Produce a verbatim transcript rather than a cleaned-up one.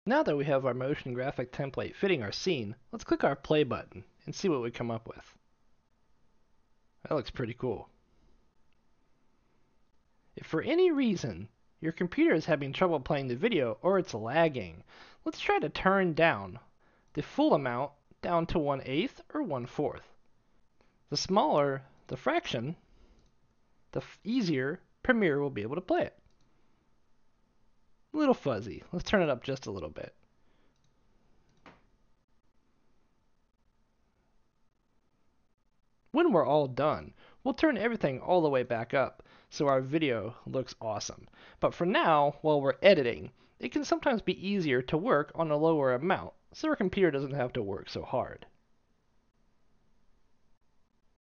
Now that we have our motion graphic template fitting our scene, let's click our play button and see what we come up with. That looks pretty cool. If for any reason your computer is having trouble playing the video or it's lagging, let's try to turn down the full amount down to one eighth or one fourth. The smaller the fraction, the easier Premiere will be able to play it. A little fuzzy. Let's turn it up just a little bit. When we're all done, we'll turn everything all the way back up so our video looks awesome. But for now, while we're editing, it can sometimes be easier to work on a lower amount so our computer doesn't have to work so hard.